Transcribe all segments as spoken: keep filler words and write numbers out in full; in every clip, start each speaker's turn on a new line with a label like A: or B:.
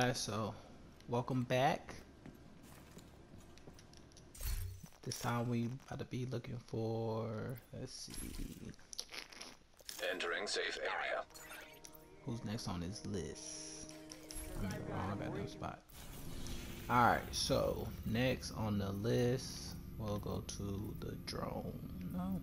A: guys, so welcome back. This time we about to be looking for, let's see,
B: entering safe area.
A: Who's next on this list? I'm in the wrong goddamn spot. Alright, so next on the list we'll go to the drone. No?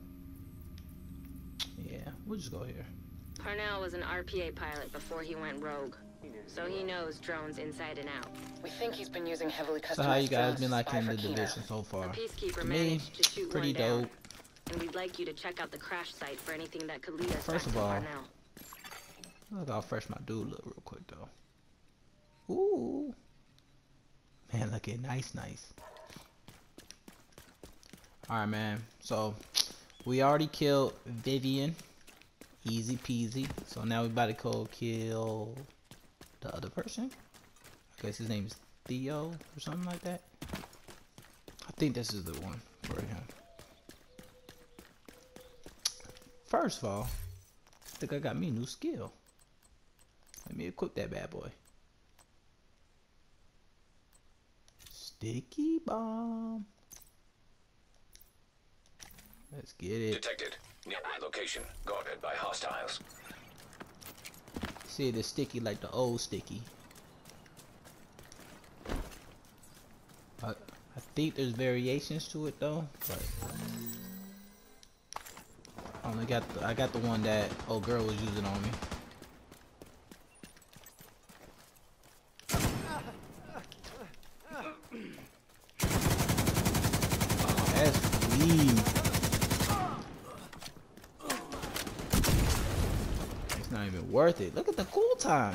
A: Yeah, we'll just go here.
C: Parnell was an R P A pilot before he went rogue, so he knows drones inside and out.
D: We think he's been using heavily customized
A: So how you guys
D: drones
A: been
D: to
A: liking
D: spy
A: the
D: for Kina.
A: division so far?
C: A peacekeeper
A: To me,
C: managed to shoot
A: pretty
C: one down,
A: dope.
C: and we'd like you to check out the crash site for anything that could lead us
A: First
C: back
A: of
C: to
A: all,
C: Parnell.
A: Look, I'll fresh my dude look real quick though. Ooh, man, looking nice, nice. All right, man. So we already killed Vivian, easy peasy. So now we about to go kill the other person. I guess his name is Theo or something like that. I think this is the one for him. First of all, I think I got me a new skill. Let me equip that bad boy. Sticky bomb. Let's get it.
B: Detected. Nearby location. Guarded by hostiles.
A: See, it is sticky like the old sticky. I, I think there's variations to it though, but I only got the, I got the one that old girl was using on me. That's weak. It's not even worth it. Look at the cool time.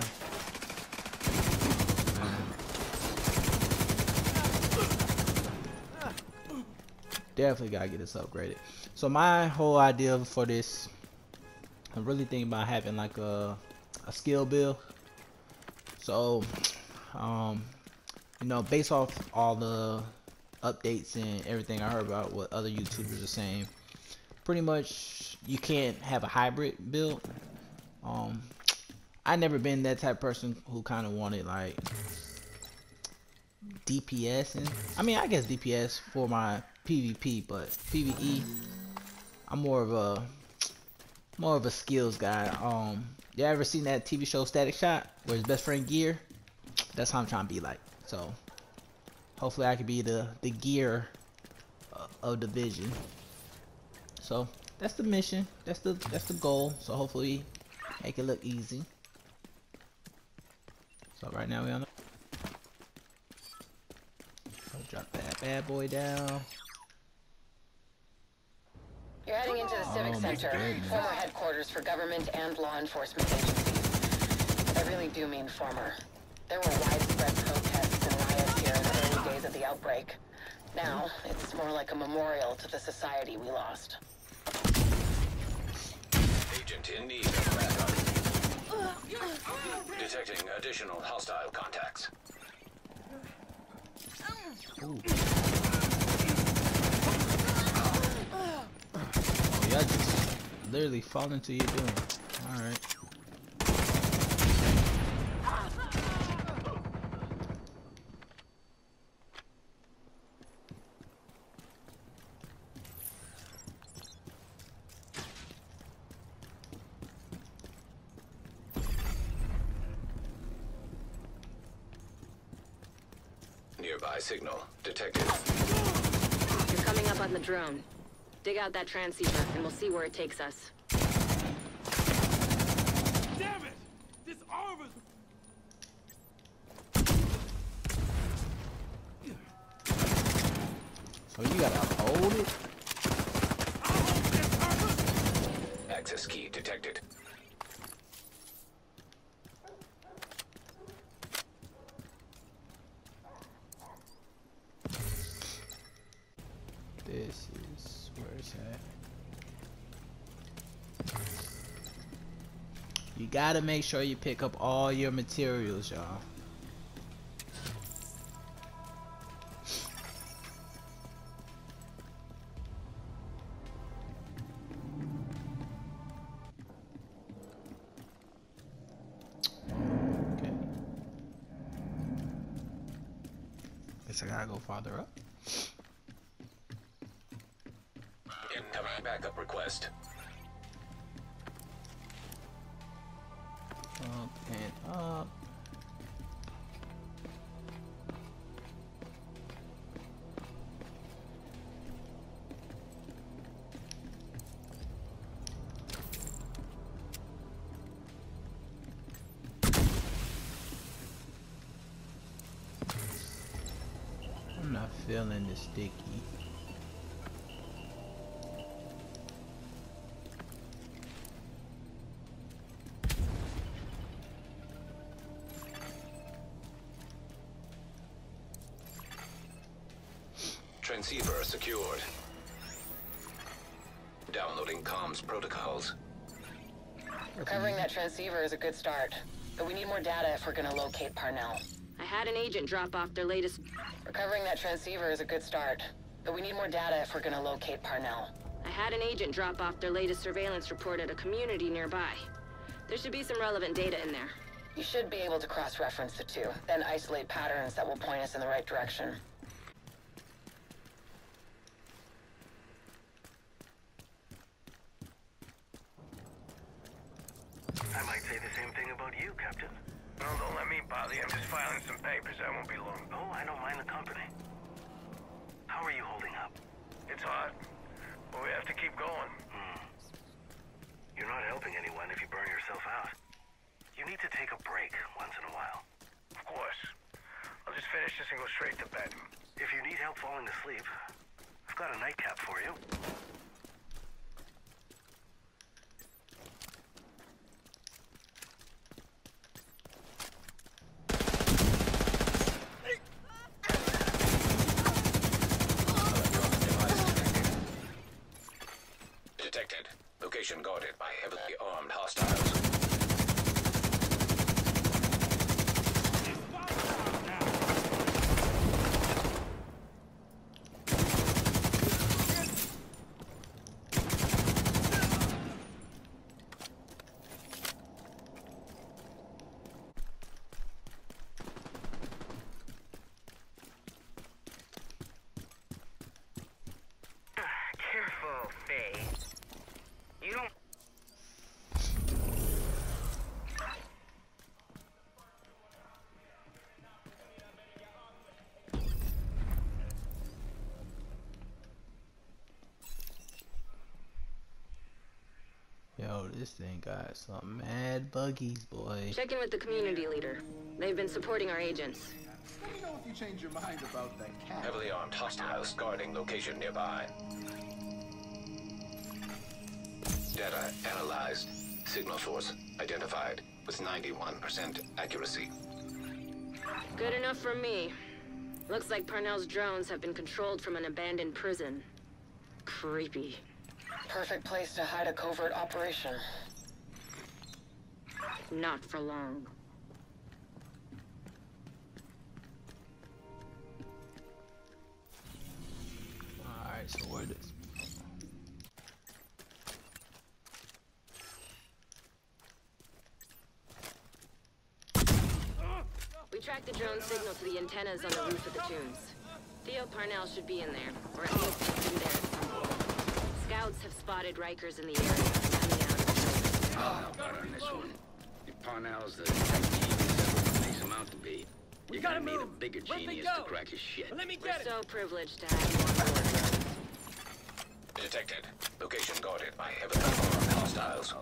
A: Definitely gotta get this upgraded. So my whole idea for this, I'm really thinking about having like a a skill build. So, um, you know, based off all the updates and everything I heard about what other YouTubers are saying, pretty much you can't have a hybrid build. Um, I never been that type of person who kind of wanted like D P S, and I mean I guess D P S for my PvP, but PvE I'm more of a more of a skills guy. Um, you ever seen that T V show Static Shock where his best friend Gear? That's how I'm trying to be like. So hopefully I could be the the Gear uh, of Division. So that's the mission. That's the that's the goal. So hopefully make it look easy. So right now we on the I'll drop that bad boy down.
D: You're heading into the Civic
A: Oh my
D: Center,
A: goodness.
D: former headquarters for government and law enforcement agencies. I really do mean former. There were widespread protests and riots here in the early days of the outbreak. Now, it's more like a memorial to the society we lost.
B: Agent in need of backup. Detecting additional hostile contacts.
A: Ooh. Oh, y'all just literally fall into your doom. Alright.
B: Nearby signal detected.
C: You're coming up on the drone. Dig out that transceiver, and we'll see where it takes us.
E: Damn it! This arm is...
A: So you gotta hold it?
B: Access key detected.
A: This is where it's at. You gotta make sure you pick up all your materials, y'all. Okay. Guess I gotta go farther up.
B: Incoming backup request.
A: Up and up. I'm not feeling the sticky.
B: Transceiver secured. Downloading comms protocols.
D: Recovering that transceiver is a good start, but we need more data if we're gonna locate Parnell.
C: I had an agent drop off their latest...
D: Recovering that transceiver is a good start, but we need more data if we're gonna locate Parnell.
C: I had an agent drop off their latest surveillance report at a community nearby. There should be some relevant data in there.
D: You should be able to cross-reference the two, then isolate patterns that will point us in the right direction.
F: I might say the same thing about you, Captain. No, don't let me bother you. I'm just filing some papers. I won't be long. Oh, I don't mind the company. How are you holding up? It's hard, but we have to keep going. Hmm. You're not helping anyone if you burn yourself out. You need to take a break once in a while.
E: Of course. I'll just finish this and go straight to bed.
F: If you need help falling asleep, I've got a nightcap for you.
B: Detected. Location guarded by heavily armed hostiles.
F: Careful, Faye. You don't...
A: Yo, this thing got some mad buggies, boy.
C: Check in with the community leader. They've been supporting our agents.
G: Let me know if you change your mind about that cat.
B: Heavily armed hostiles guarding location nearby. Data analyzed. Signal source identified with ninety-one percent accuracy.
C: Good enough for me. Looks like Parnell's drones have been controlled from an abandoned prison. Creepy.
D: Perfect place to hide a covert operation.
C: Not for long.
A: Alright, so where this?
C: We tracked the drone signal to the antennas on the roof of the tombs. Theo Parnell should be in there, or at least he's been there at some point. Scouts have spotted Rikers in the area, coming out of the tombs.
H: How about on this one? If Parnell's the detective makes him out to be, you're gonna need a bigger genius to crack his shit.
E: Let me
C: We're
E: get it.
C: so privileged to have you on board, drones.
B: Detected. Location guarded by heavily armed hostiles.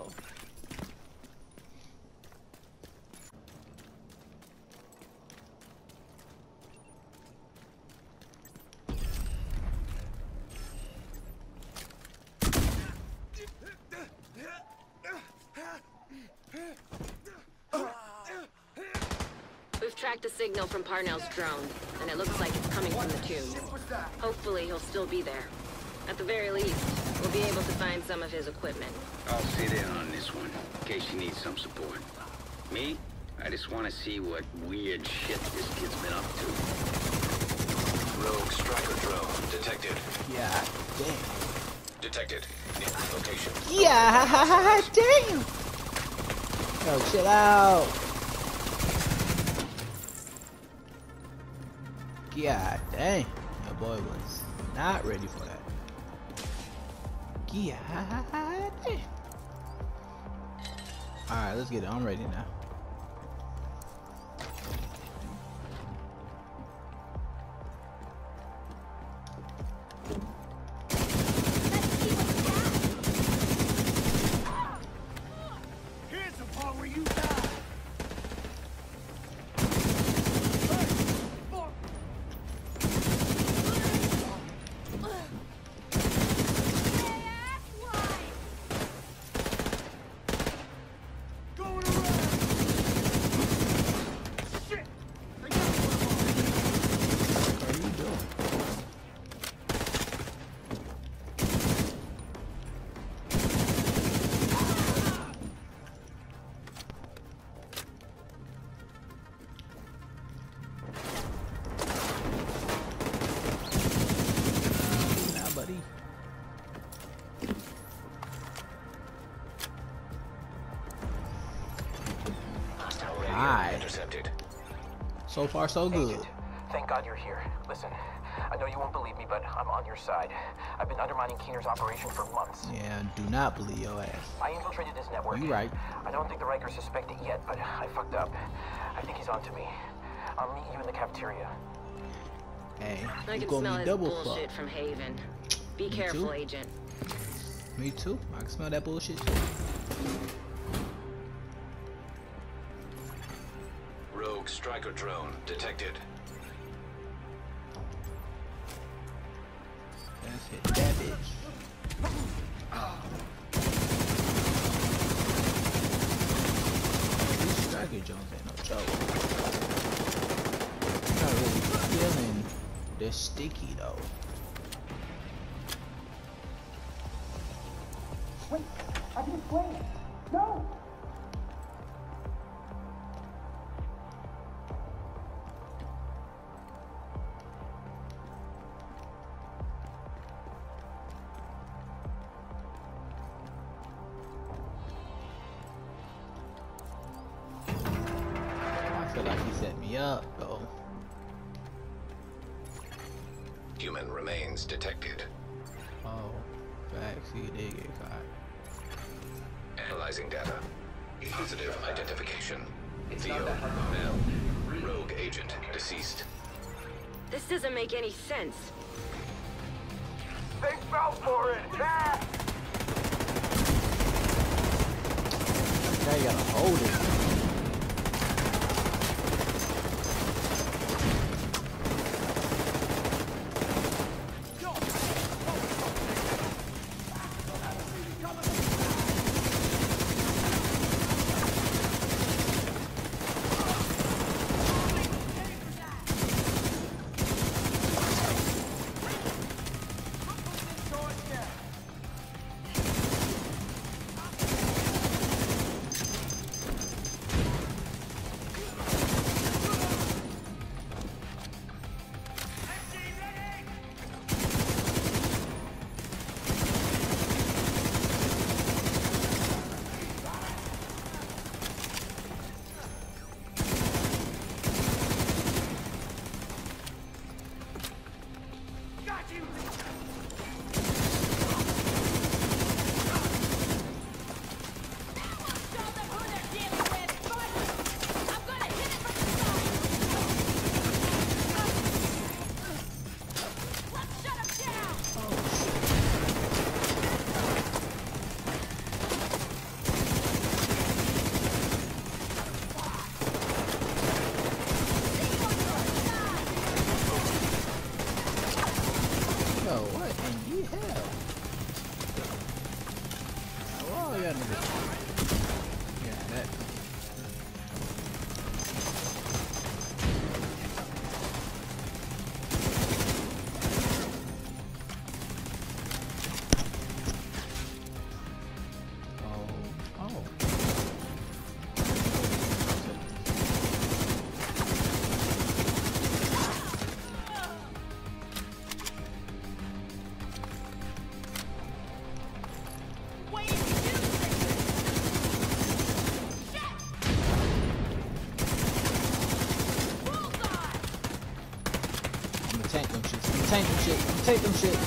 C: We've tracked the signal from Parnell's drone, and it looks like it's coming from the tombs. Hopefully he'll still be there. At the very least, we'll be able to find some of his equipment.
H: I'll sit in on this one, in case you need some support. Me? I just want to see what weird shit this kid's been up to.
B: Rogue striker drone detected.
A: Yeah, damn.
B: Detected. In location.
A: Yeah, damn. Yo, chill out. God dang, that boy was not ready for that. God dang. Alright, let's get it. I'm ready now.
F: Here's the part where you die.
A: So far, so good.
I: Agent, thank God you're here. Listen, I know you won't believe me, but I'm on your side. I've been undermining Keener's operation for months.
A: Yeah, do not believe your ass.
I: I infiltrated his network.
A: You right.
I: I don't think the Rikers suspect it yet, but I fucked up. I think he's onto me. I'll meet you in the cafeteria.
A: Hey,
C: I
A: you
C: can
A: gonna
C: smell
A: be
C: his
A: double
C: bullshit
A: fucked.
C: from Haven. Be
A: Me
C: careful,
A: too.
C: Agent.
A: Me too. I can smell that bullshit too.
B: Rogue striker drone detected.
A: Let's hit that bitch. These striker drones ain't no joke. I'm not really feeling they're sticky though.
F: Wait, I can explain it. No!
A: I feel like he set me up though.
B: Human remains detected.
A: Oh, facts. He did get caught.
B: Analyzing data. Positive identification. Theo, male. Rogue agent deceased.
C: This doesn't make any sense.
F: They fell for it! Ah!
A: Now you gotta hold it. tank them shit. You tank them shit. You take them shit.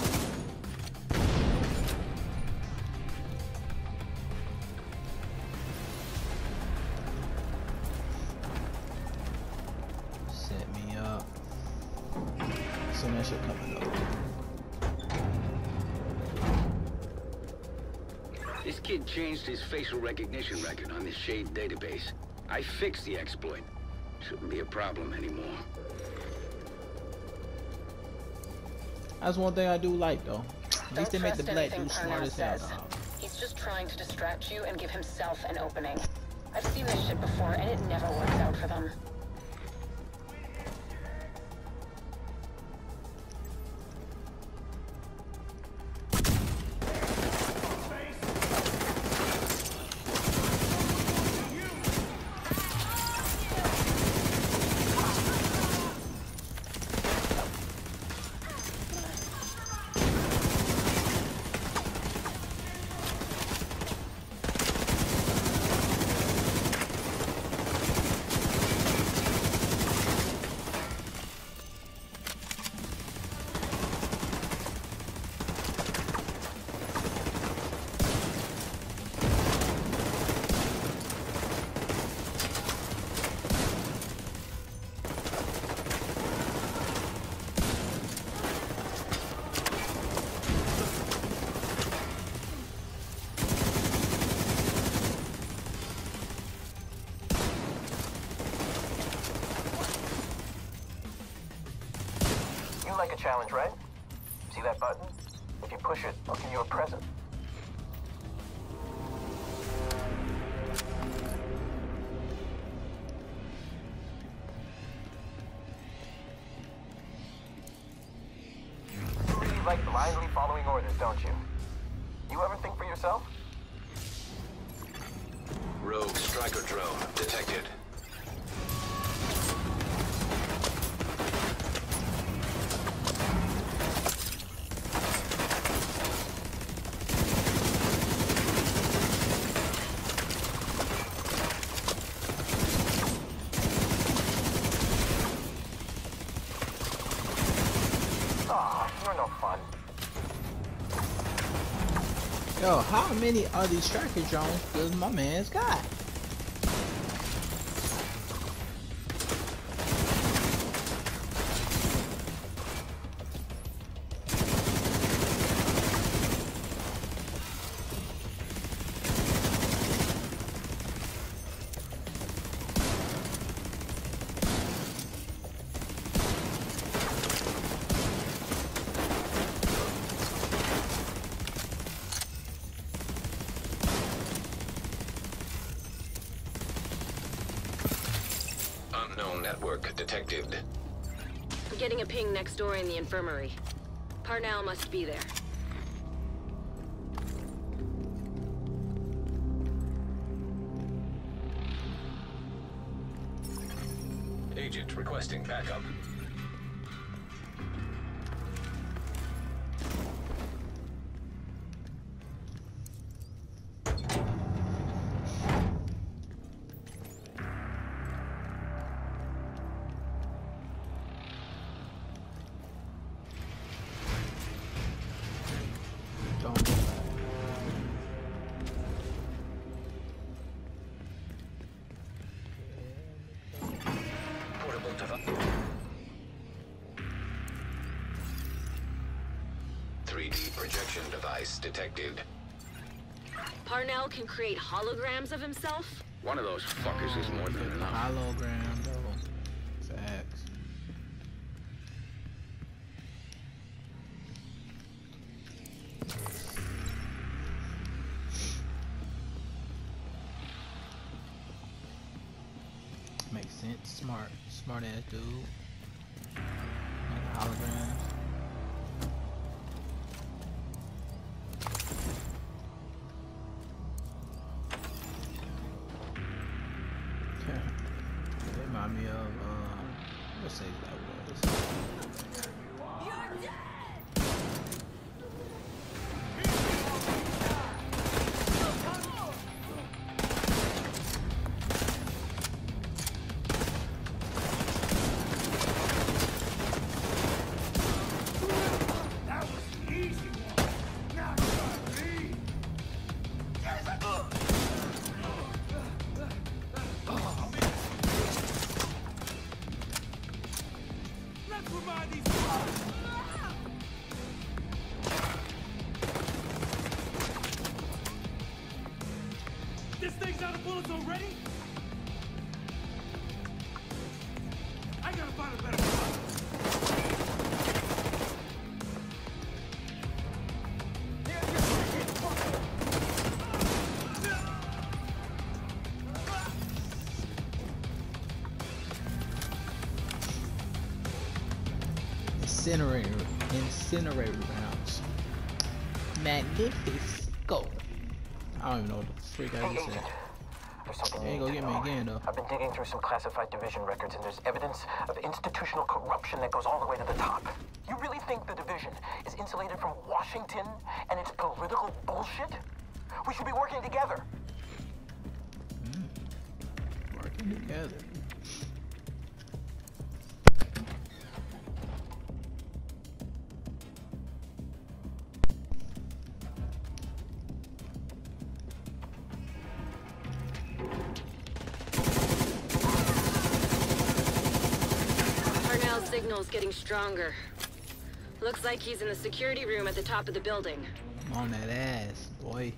A: Set me up. So that shit coming up.
H: This kid changed his facial recognition record on the Shade database. I fixed the exploit. Shouldn't be a problem anymore.
A: That's one thing I do like, though. At least they make the black dude smart as hell,
D: says.
A: dog.
D: He's just trying to distract you and give himself an opening. I've seen this shit before, and it never works out for them.
I: You like a challenge, right? See that button? If you push it, I'll give you a present. You really like blindly following orders, don't you? You ever think for yourself?
B: Rogue striker drone detected.
A: Yo, how many of these striker drones does my man's got?
B: Network detected.
C: I'm getting a ping next door in the infirmary. Parnell must be there.
B: Agent requesting backup. three D projection device detected.
C: Parnell can create holograms of himself?
H: One of those fuckers is more than enough.
A: Hologram, though. Facts. Makes sense. Smart. Smart ass dude. Like holograms. Remind me of, um, what save that was.
J: This thing's out of bullets already? I gotta find a better spot.
A: Incinerator, incinerator rounds. Magnifico. I don't even know what the freak I just said.
I: There's something
A: They ain't
I: you
A: gonna
I: need
A: get
I: to
A: me
I: know.
A: again though.
I: I've been digging through some classified division records, and there's evidence of institutional corruption that goes all the way to the top. You really think the division is insulated from Washington and its political bullshit? We should be working together.
A: Mm. Working together.
C: Parnell's signal's getting stronger. Looks like he's in the security room at the top of the building.
A: I'm on that ass, boy.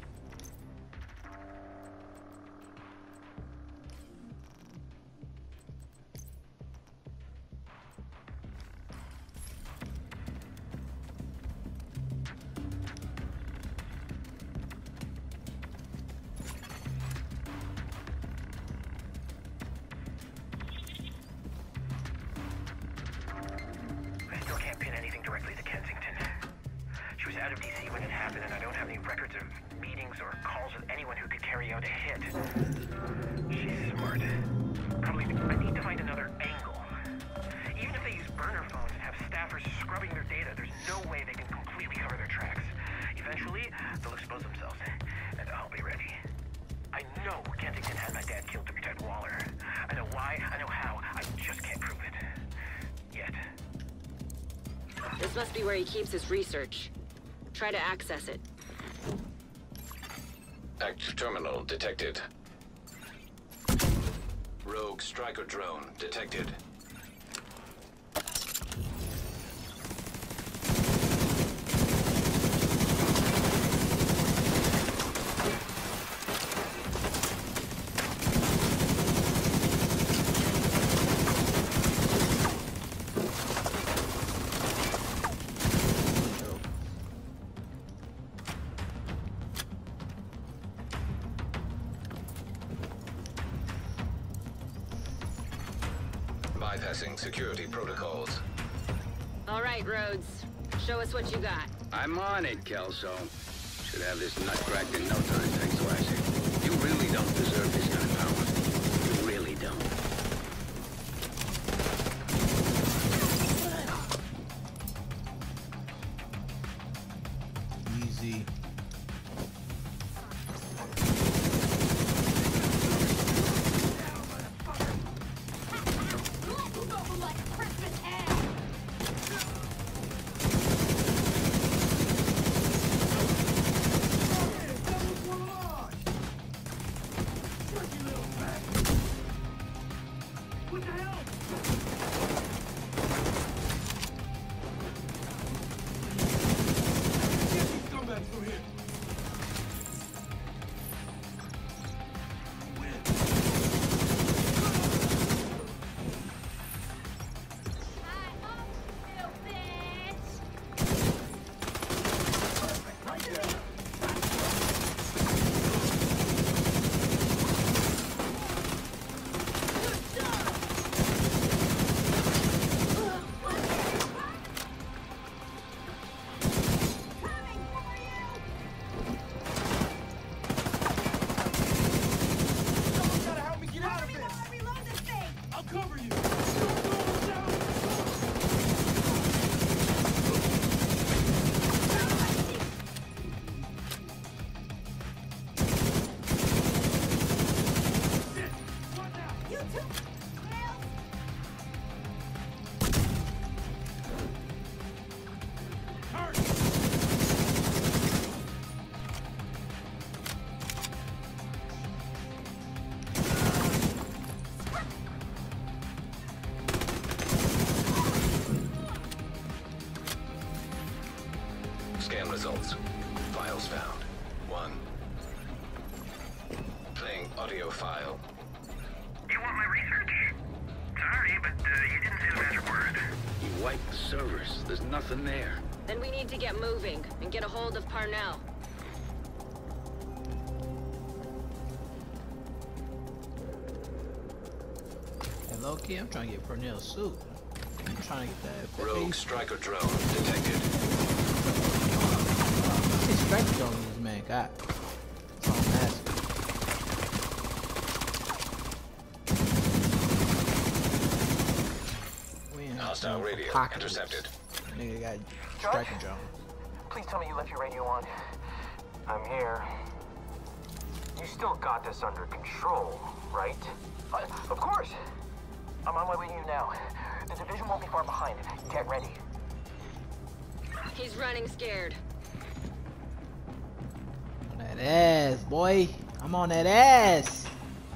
F: I still can't pin anything directly to Kensington. She was out of D C when it happened, and I don't have any records of meetings or calls with anyone who could carry out a hit. She's smart. Probably, I need to find another angle. Even if they use burner phones and have staffers scrubbing their data, there's no way they can completely cover their tracks. Eventually, they'll expose themselves, and I'll be ready. I know Kensington had my dad killed to protect Waller. I know why, I know how, I just can't prove it. Yet.
C: This must be where he keeps his research. Try to access it.
B: Active terminal detected. Rogue striker drone detected. Bypassing security protocols.
C: All right, Rhodes. Show us what you got.
H: I'm on it, Kelso. Should have this nut cracked in no time, thanks to Isaac. You really don't deserve this kind of power. You really don't.
A: Easy.
B: Scan results. Files found. One. Playing audio file.
F: You want my research? Sorry, but uh, you didn't say the magic word.
H: He wiped the servers. There's nothing there.
C: Then we need to get moving and get a hold of Parnell.
A: And low key, I'm trying to get Parnell's suit. I'm trying to get that.
B: Rogue striker drone detected.
A: This striker drone this man got. That's all I'm asking. We in
B: Hostile radio
A: apocalypse.
B: intercepted.
A: Nigga got striker drone.
I: Please tell me you left your radio on. I'm here. You still got this under control, right? Uh, of course. I'm on my way to you now. The division won't be far behind. Get ready.
C: He's running scared.
A: On that ass, boy. I'm on that ass.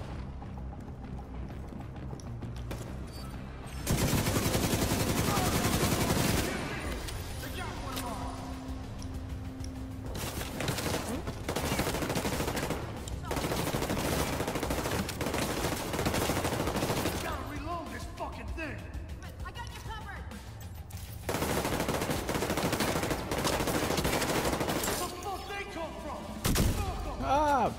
A: Ah.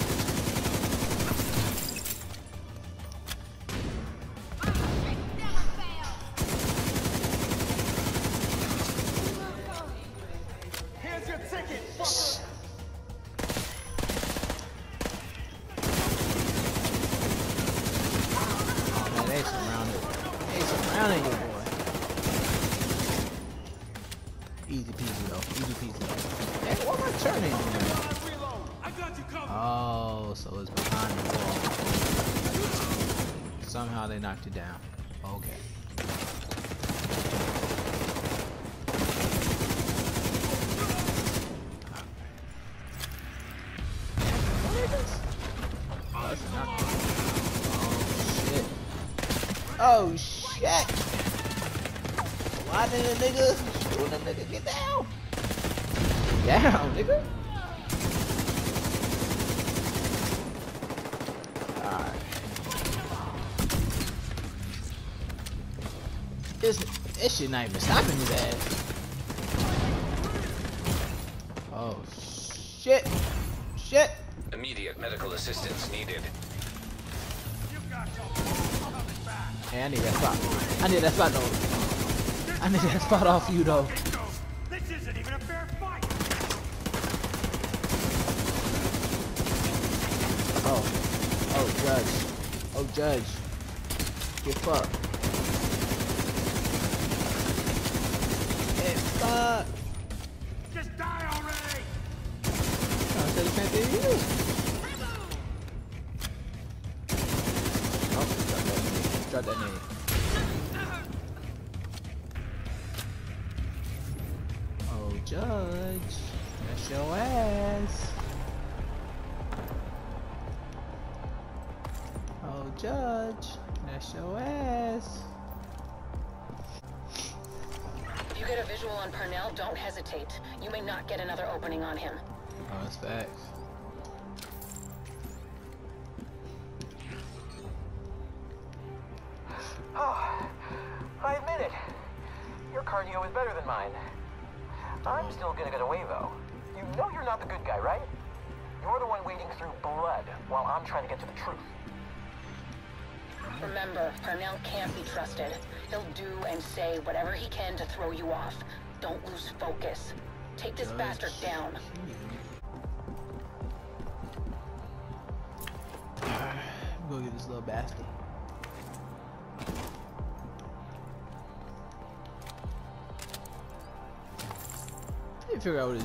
J: Here's your ticket, fucker!
A: Oh man, they surrounded. They surrounding you, boy. Easy peasy though. Easy peasy though. Hey, what am I turning?
J: I got you covered!
A: Oh, so it's behind the wall. Somehow they knocked you down. Okay. Oh, that's not. Oh shit. Oh shit. Why did the nigga? Shoot the nigga. Get down. Down, nigga. This, this shit not even stopping his ass. Oh shit! Shit!
B: Immediate medical assistance needed.
A: Hey, I need that spot. I need that spot though. I need that spot off you though.
J: This isn't even a fair fight!
A: Oh. Oh, judge. Oh, judge. Get fucked. Get fucked.
J: Just die already!
A: I said the same thing to you. Oh, drop that name. Drop that name. Oh, judge. That's your ass. Oh, judge. That's your ass.
D: If you get a visual on Parnell, don't hesitate. You may not get another opening on him.
A: Oh, that's facts.
I: Oh, I admit it. Your cardio is better than mine. I'm still gonna get away, though. You know you're not the good guy, right? You're the one wading through blood while I'm trying to get to the truth.
D: Remember, Parnell can't be trusted. He'll do and say whatever he can to throw you off. Don't lose focus. Take this bastard down.
A: Go get this little bastard. I didn't figure out what it is.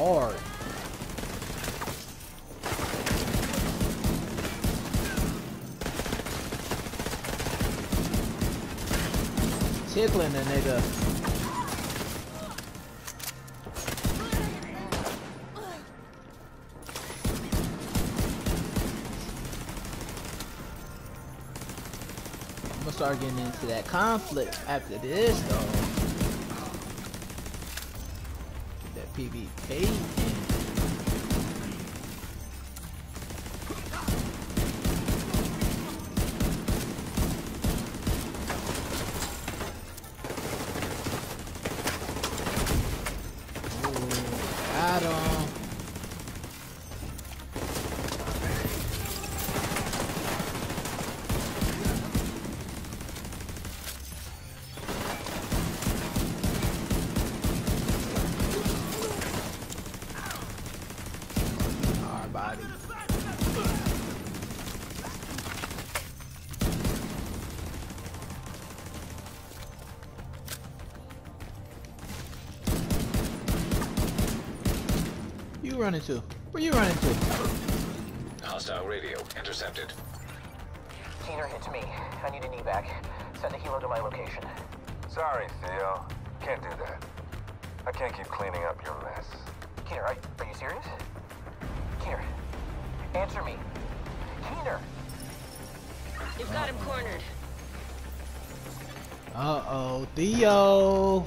A: hard. Tickling the nigga. I'm gonna start getting into that conflict after this though. That PvP. You running to? Where you running to?
B: Hostile radio intercepted.
I: Keener, it's me. I need an evac. Send a helo to my location.
K: Sorry, Theo. Can't do that. I can't keep cleaning up your mess.
I: Keener, are, are you serious? Keener, answer me. Keener!
C: You've got him cornered.
A: Uh-oh, Theo!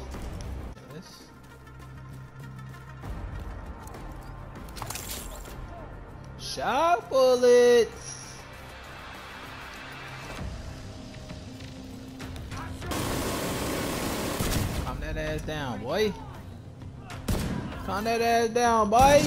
A: Shot bullets! Calm that ass down, boy. Calm that ass down, boy.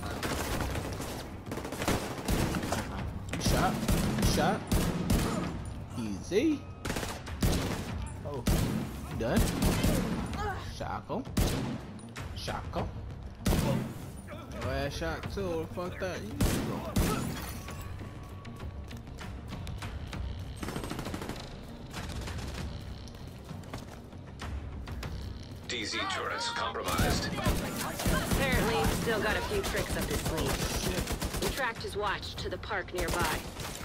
A: You shot. You shot. Easy. Oh, you done? Shackle. Shackle. Your ass shot too. Fuck that.
B: D Z turrets compromised.
C: Apparently, still got a few tricks up his sleeve. We tracked his watch to the park nearby.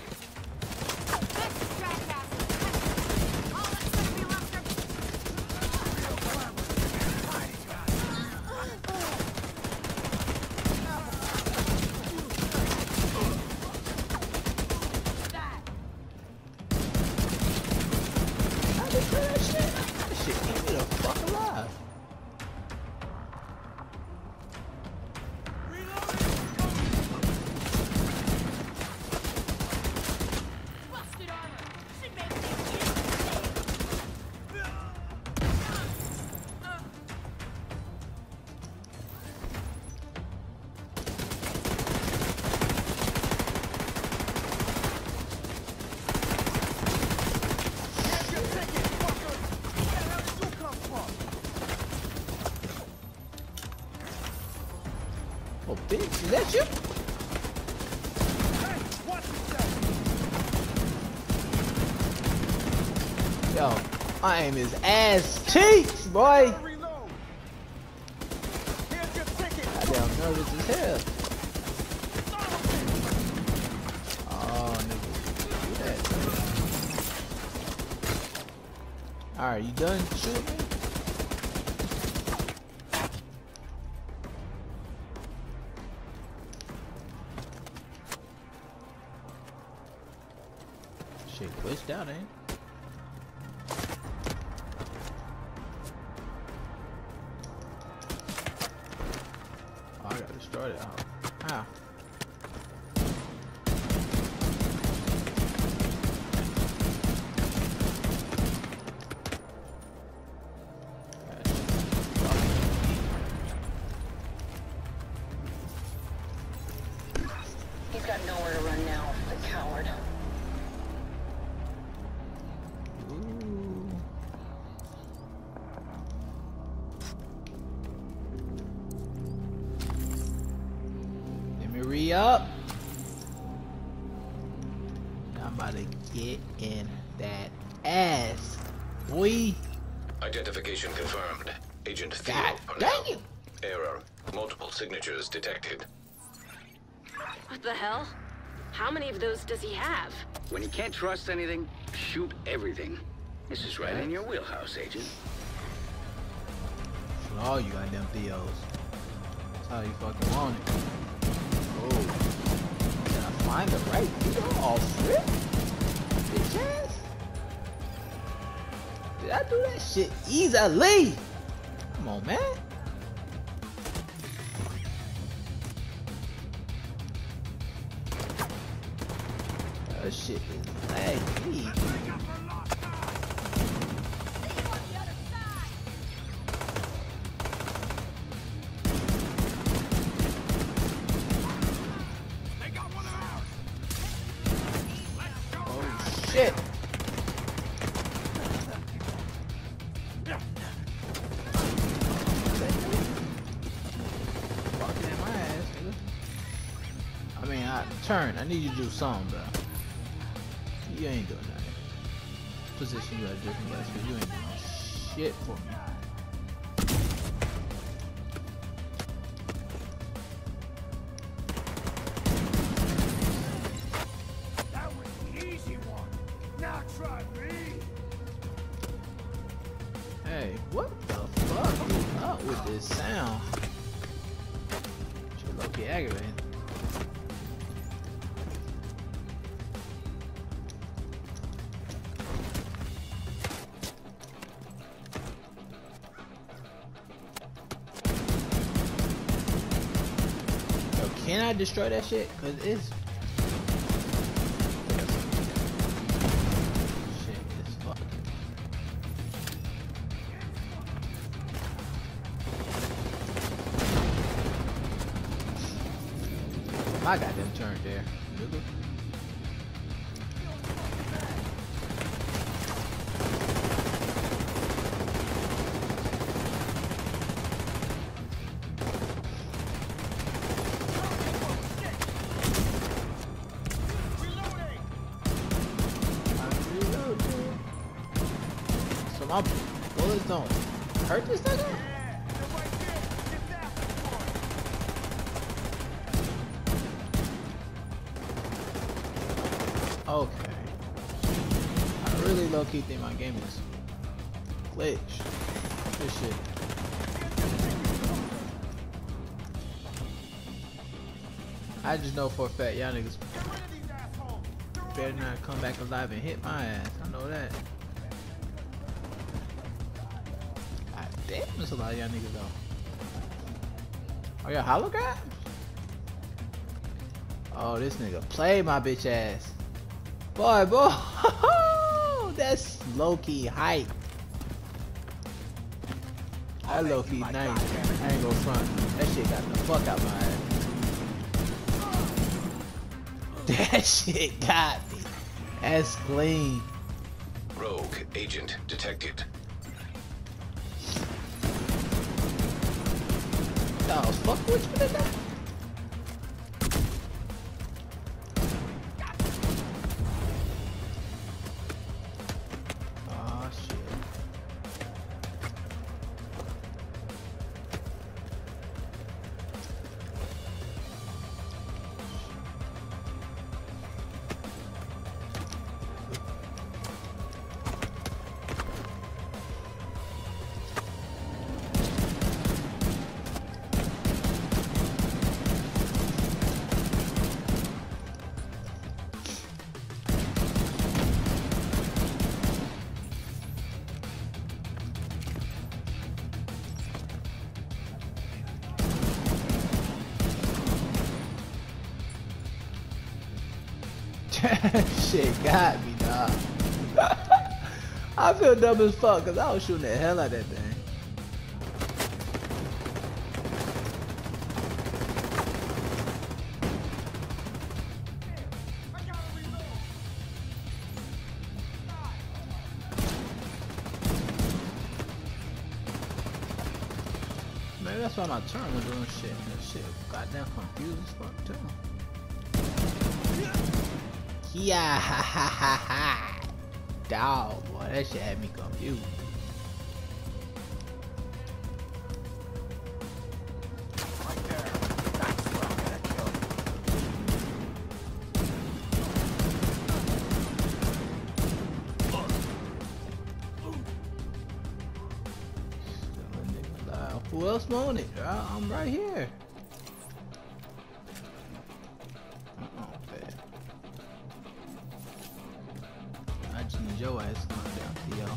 A: Oh, bitch, is that you? Yo, my aim is ass cheeks, boy. Goddamn nervous as hell. Oh, nigga, do that. Alright, you done shooting me? Shit glitched out, ain't it? Oh, I gotta start it out. How?
D: He's got nowhere to run now, the coward.
A: Hurry up. I'm about to get in that ass. Boy.
B: Identification confirmed. Agent Theo
A: God
B: Parnell.
A: dang it.
B: Error. Multiple signatures detected.
C: What the hell? How many of those does he have?
H: When you can't trust anything, shoot everything. This is right in your wheelhouse, Agent.
A: Shoot all you goddamn Theos. That's how you fucking want it. Oh. Did I find the right Theo off rip? Bitch ass? Did I do that shit easily? Come on, man. That shit is laggy. Oh shit. Fucking in my ass, nigga. I mean, I turn. I need you to do something, bro. You ain't doing nothing. Position you at a different place, but you ain't doing shit for me.
J: That was the easy one. Now try me.
A: Hey, what the fuck is up with this sound? You're low-key aggravating. Can I destroy that shit? Cause it's shit is fucked. I got them turned there. Nigga. My bullets don't hurt this nigga? Okay. I really low-key think my game is glitched. This shit. I just know for a fact y'all niggas better not come back alive and hit my ass. I know that. Damn, there's a lot of y'all niggas though. Oh, y'all holograms? Oh, this nigga played my bitch ass. Boy, boy. That's low-key hype. That low-key nice. I ain't gonna front. That shit got the fuck out my ass. That shit got me. That's clean.
B: Rogue agent detected.
A: Oh, fuck which one is that? Oh shit. Shit got me, dog. I feel dumb as fuck because I was shooting the hell out of that thing. Maybe that's why my turn was doing shit. That shit goddamn confused as fuck too. Yeah, ha ha ha ha. Dog, boy, that shit had me confused. Who else want it? I, I'm right here. Uh-oh, bad. I just need your ass to come down, Theo.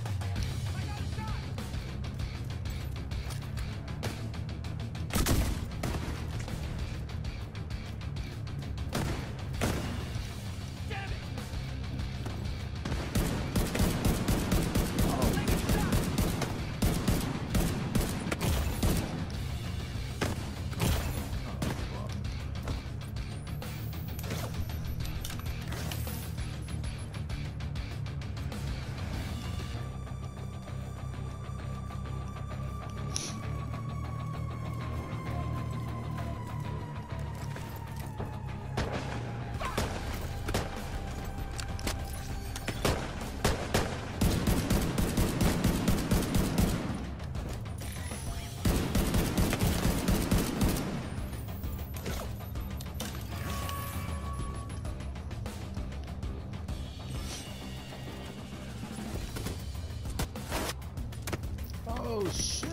A: Oh shit.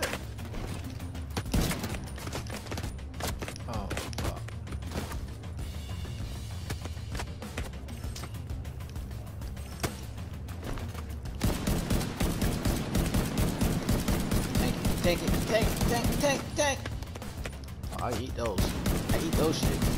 A: Oh fuck. Take it, take it, take it, take it, take it. Oh, I eat those. I eat those shits.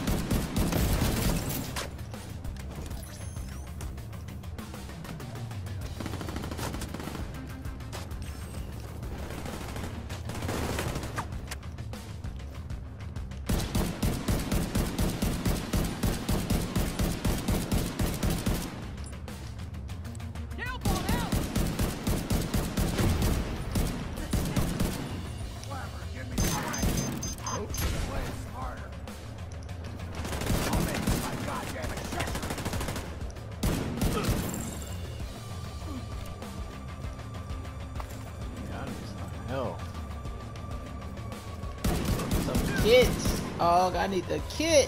A: Kits. Oh, I need the kits.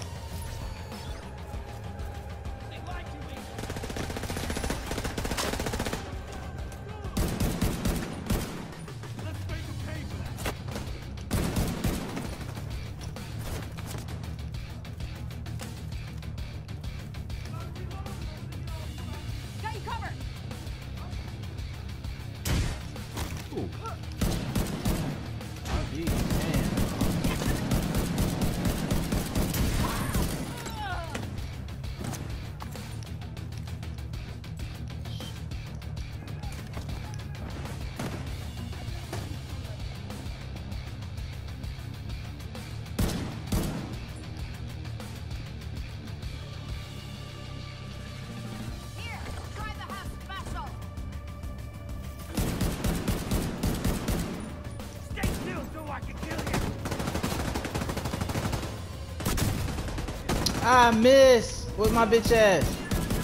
L: Got you covered.
A: Ooh. R G, man. I miss with my bitch ass.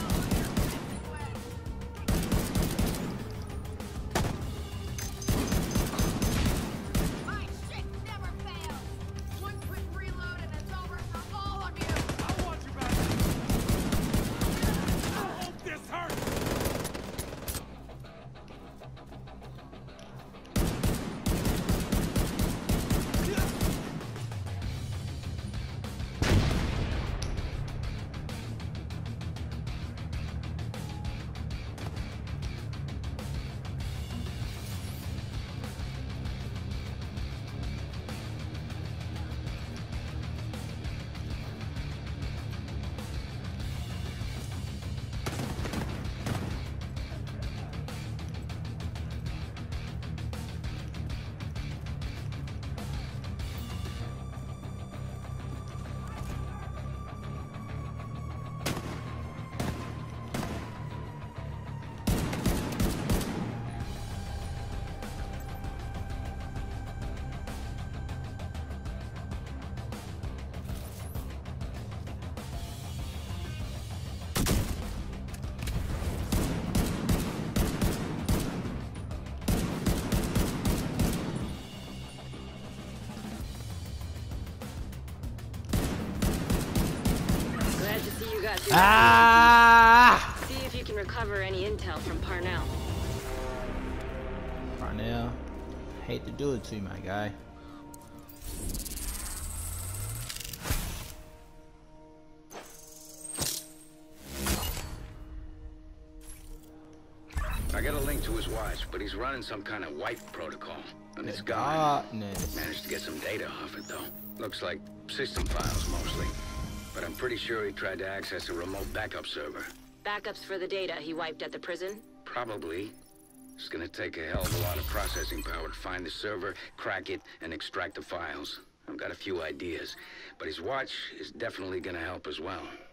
A: Ah!
C: See if you can recover any intel from Parnell.
A: Parnell, hate to do it to you, my guy.
H: much, but he's running some kind of wipe protocol. And it's
A: The
H: gone.
A: darkness.
H: Managed to get some data off it, though. Looks like system files, mostly. But I'm pretty sure he tried to access a remote backup server.
C: Backups for the data he wiped at the prison?
H: Probably. It's gonna take a hell of a lot of processing power to find the server, crack it, and extract the files. I've got a few ideas, but his watch is definitely gonna help as well.